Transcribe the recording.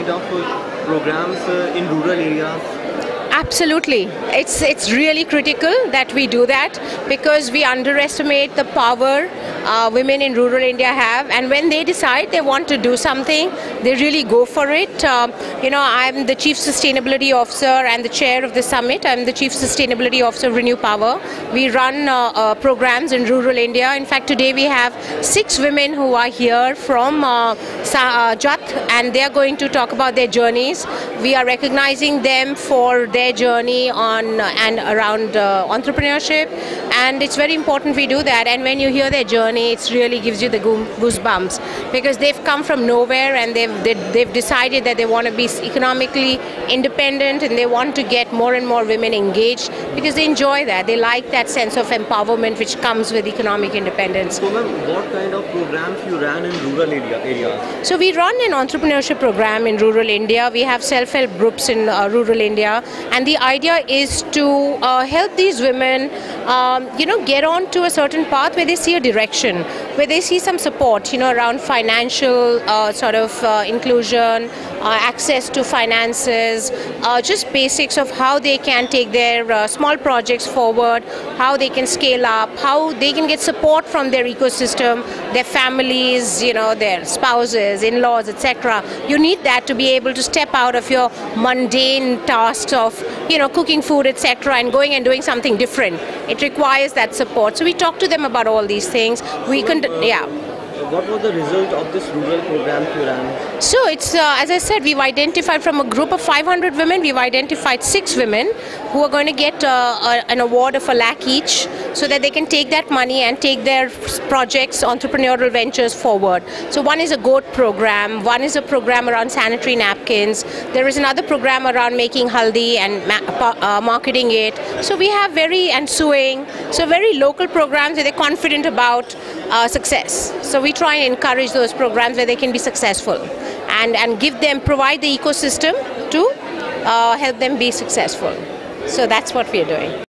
kind of programs in rural areas? Absolutely. It's really critical that we do that, because we underestimate the power women in rural India have, and when they decide they want to do something, they really go for it. I'm the Chief Sustainability Officer and the chair of the summit. I'm the Chief Sustainability Officer of Renew Power. We run programs in rural India. In fact, today we have 6 women who are here from Jat, and they are going to talk about their journeys. We are recognizing them for their journey on and around entrepreneurship, and it's very important we do that. And when you hear their journey, it really gives you the goosebumps, because they've come from nowhere and they've decided that they want to be economically independent, and they want to get more and more women engaged because they enjoy that. They like that sense of empowerment which comes with economic independence. So ma'am, what kind of programs you ran in rural areas? So we run an entrepreneurship program in rural India. We have self-help groups in rural India, and the idea is to help these women get on to a certain path where they see a direction, where they see some support, around financial inclusion, access to finances, just basics of how they can take their small projects forward, how they can scale up, how they can get support from their ecosystem, their families, their spouses, in-laws, etc. You need that to be able to step out of your mundane tasks of cooking food, etc., and going and doing something different. It requires that support. So we talk to them about all these things. What was the result of this rural program you ran? So it's, as I said, we've identified from a group of 500 women, we've identified 6 women who are going to get an award of 1 lakh each, so that they can take that money and take their projects, entrepreneurial ventures forward. So one is a goat program, one is a program around sanitary napkins, there is another program around making haldi and marketing it. So we have sewing, so very local programs where they're confident about success. So we try and encourage those programs where they can be successful, and provide the ecosystem to help them be successful. So that's what we are doing.